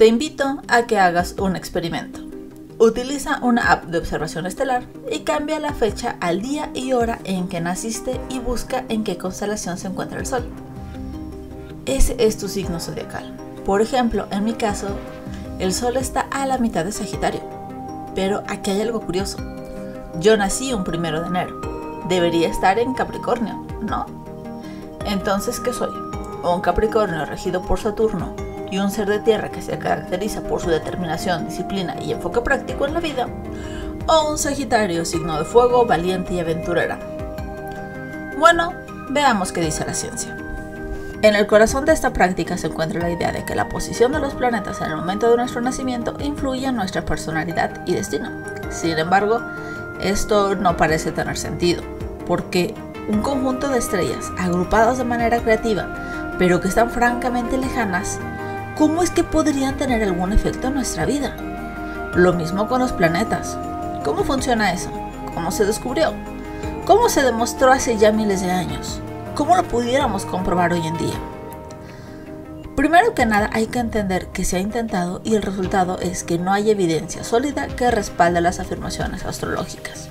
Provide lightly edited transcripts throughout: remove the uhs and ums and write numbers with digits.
Te invito a que hagas un experimento. Utiliza una app de observación estelar y cambia la fecha al día y hora en que naciste y busca en qué constelación se encuentra el Sol. Ese es tu signo zodiacal. Por ejemplo, en mi caso, el Sol está a la mitad de Sagitario. Pero aquí hay algo curioso. Yo nací un 1 de enero. Debería estar en Capricornio, ¿no? Entonces, ¿qué soy? Un Capricornio regido por Saturno y un ser de tierra que se caracteriza por su determinación, disciplina y enfoque práctico en la vida, o un Sagitario, signo de fuego, valiente y aventurera. Bueno, veamos qué dice la ciencia. En el corazón de esta práctica se encuentra la idea de que la posición de los planetas en el momento de nuestro nacimiento influye en nuestra personalidad y destino. Sin embargo, esto no parece tener sentido, porque un conjunto de estrellas agrupadas de manera creativa, pero que están francamente lejanas, ¿cómo es que podrían tener algún efecto en nuestra vida? Lo mismo con los planetas. ¿Cómo funciona eso? ¿Cómo se descubrió? ¿Cómo se demostró hace ya miles de años? ¿Cómo lo pudiéramos comprobar hoy en día? Primero que nada hay que entender que se ha intentado y el resultado es que no hay evidencia sólida que respalde las afirmaciones astrológicas.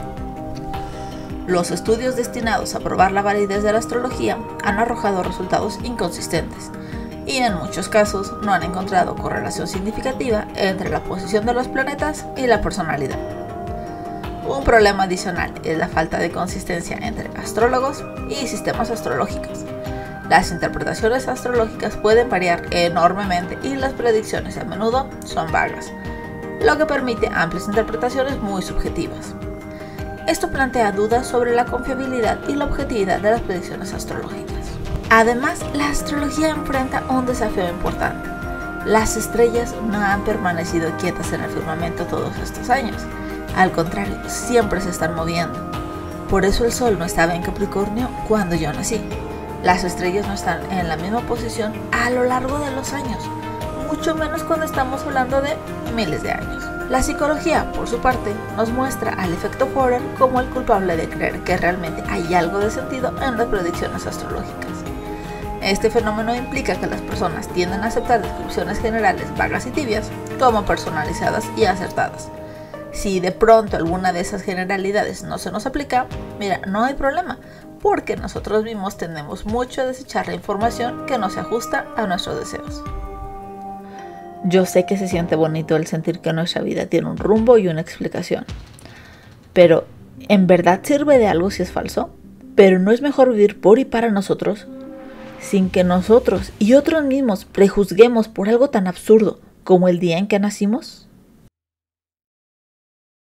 Los estudios destinados a probar la validez de la astrología han arrojado resultados inconsistentes y en muchos casos no han encontrado correlación significativa entre la posición de los planetas y la personalidad. Un problema adicional es la falta de consistencia entre astrólogos y sistemas astrológicos. Las interpretaciones astrológicas pueden variar enormemente y las predicciones a menudo son vagas, lo que permite amplias interpretaciones muy subjetivas. Esto plantea dudas sobre la confiabilidad y la objetividad de las predicciones astrológicas. Además, la astrología enfrenta un desafío importante. Las estrellas no han permanecido quietas en el firmamento todos estos años. Al contrario, siempre se están moviendo. Por eso el Sol no estaba en Capricornio cuando yo nací. Las estrellas no están en la misma posición a lo largo de los años, mucho menos cuando estamos hablando de miles de años. La psicología, por su parte, nos muestra al efecto Forer como el culpable de creer que realmente hay algo de sentido en las predicciones astrológicas. Este fenómeno implica que las personas tienden a aceptar descripciones generales vagas y tibias como personalizadas y acertadas. Si de pronto alguna de esas generalidades no se nos aplica, mira, no hay problema, porque nosotros mismos tendemos mucho a desechar la información que no se ajusta a nuestros deseos. Yo sé que se siente bonito el sentir que nuestra vida tiene un rumbo y una explicación, pero ¿en verdad sirve de algo si es falso? ¿Pero no es mejor vivir por y para nosotros, sin que nosotros y otros mismos prejuzguemos por algo tan absurdo como el día en que nacimos?